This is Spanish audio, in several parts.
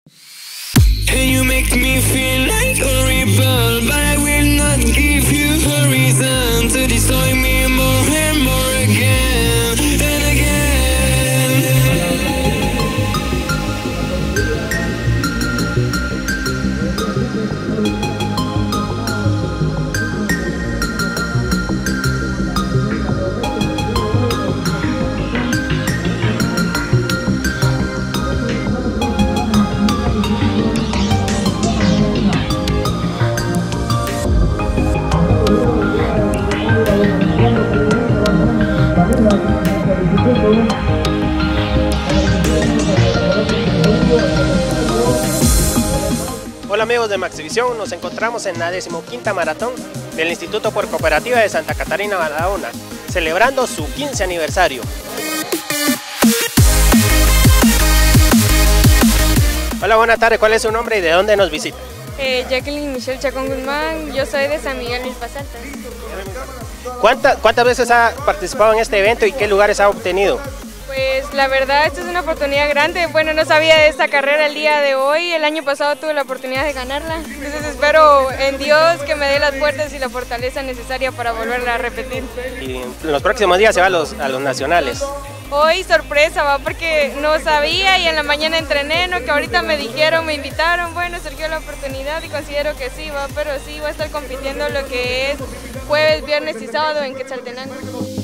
And you make me feel like a rebel, but I will not give you a reason to destroy me more and more again and again. Hola amigos de Maxivisión, nos encontramos en la 15ª maratón del Instituto por Cooperativa de Santa Catarina Barahona, celebrando su 15 aniversario. Hola, buenas tardes, ¿cuál es su nombre y de dónde nos visita? Jacqueline Michelle Chacón Guzmán, yo soy de San Miguel Milpas Altas. ¿Cuántas veces ha participado en este evento y qué lugares ha obtenido? Pues la verdad, esta es una oportunidad grande. Bueno, no sabía de esta carrera el día de hoy. El año pasado tuve la oportunidad de ganarla. Entonces espero en Dios que me dé las fuerzas y la fortaleza necesaria para volverla a repetir. Y en los próximos días se va a los nacionales. Hoy sorpresa, va, porque no sabía y en la mañana entrené, ¿no? Que ahorita me dijeron, me invitaron, bueno, surgió la oportunidad y considero que sí, va, pero sí voy a estar compitiendo lo que es jueves, viernes y sábado en Quetzaltenango.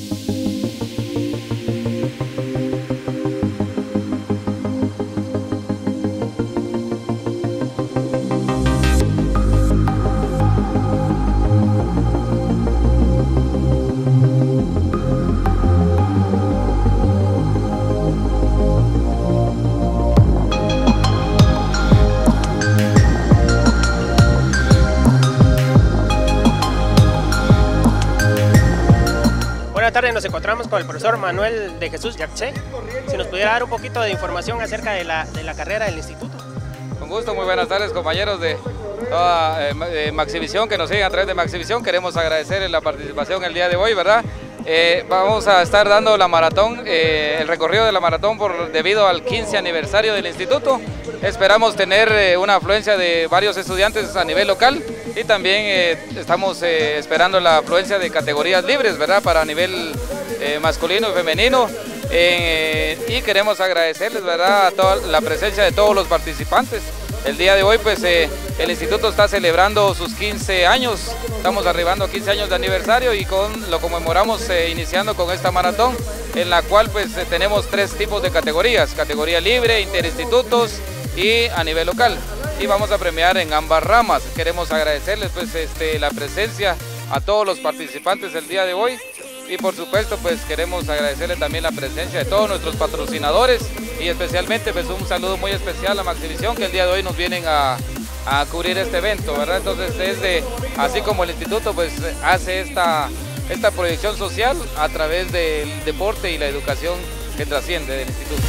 Buenas tardes, nos encontramos con el profesor Manuel de Jesús Yaxé. Si nos pudiera dar un poquito de información acerca de la carrera del instituto. Con gusto, muy buenas tardes compañeros de toda Maxivisión que nos siguen a través de Maxivisión. Queremos agradecer la participación el día de hoy, ¿verdad? Vamos a estar dando la maratón, el recorrido de la maratón debido al 15 aniversario del instituto. Esperamos tener una afluencia de varios estudiantes a nivel local y también estamos esperando la afluencia de categorías libres, ¿verdad? Para nivel masculino y femenino. Y queremos agradecerles, ¿verdad?, a toda la presencia de todos los participantes. El día de hoy pues el instituto está celebrando sus 15 años, estamos arribando a 15 años de aniversario y lo conmemoramos iniciando con esta maratón en la cual pues tenemos 3 tipos de categorías: categoría libre, interinstitutos y a nivel local, y vamos a premiar en ambas ramas. Queremos agradecerles pues la presencia a todos los participantes el día de hoy. Y por supuesto pues queremos agradecerle también la presencia de todos nuestros patrocinadores y especialmente pues un saludo muy especial a Maxivisión, que el día de hoy nos vienen a cubrir este evento, ¿verdad? Entonces así como el instituto pues hace esta proyección social a través del deporte y la educación que trasciende del instituto.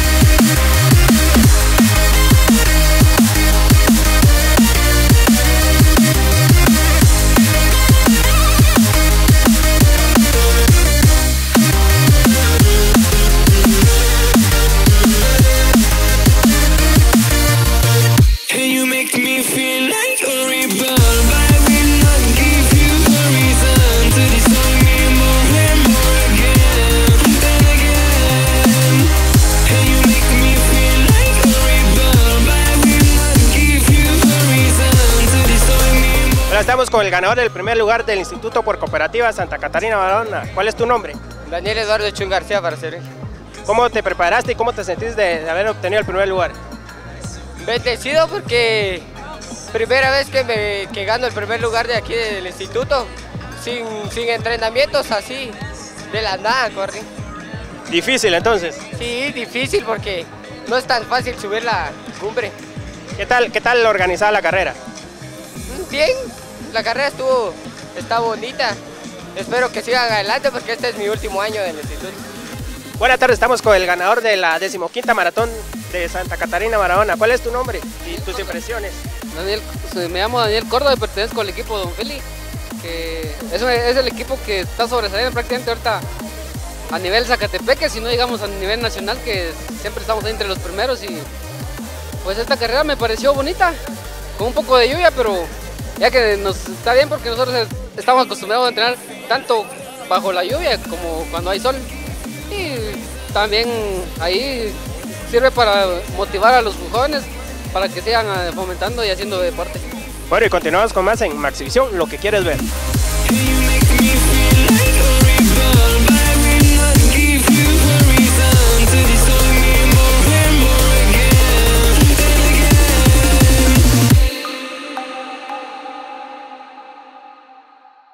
Estamos con el ganador del primer lugar del Instituto por Cooperativa Santa Catarina Barahona. ¿Cuál es tu nombre? Daniel Eduardo Chun García, para ser. ¿Cómo te preparaste y cómo te sentís de haber obtenido el primer lugar? Bendecido porque primera vez que gano el primer lugar de aquí del instituto, sin entrenamientos, así, de la nada, corrí. ¿Difícil entonces? Sí, difícil porque no es tan fácil subir la cumbre. ¿Qué tal organizada la carrera? Bien, la carrera está bonita. Espero que sigan adelante porque este es mi último año del instituto. Buenas tardes, estamos con el ganador de la 15ª maratón de Santa Catarina Barahona. ¿Cuál es tu nombre y tus impresiones? Me llamo Daniel Córdoba y pertenezco al equipo de Don Feli, que es el equipo que está sobresaliendo prácticamente ahorita a nivel Zacatepeque, si no digamos a nivel nacional, que siempre estamos ahí entre los primeros, y Pues esta carrera me pareció bonita, con un poco de lluvia, pero ya que nos está bien porque nosotros estamos acostumbrados a entrenar tanto bajo la lluvia como cuando hay sol. Y también ahí sirve para motivar a los jóvenes para que sigan fomentando y haciendo deporte. Bueno, y continuamos con más en Maxivisión, lo que quieres ver.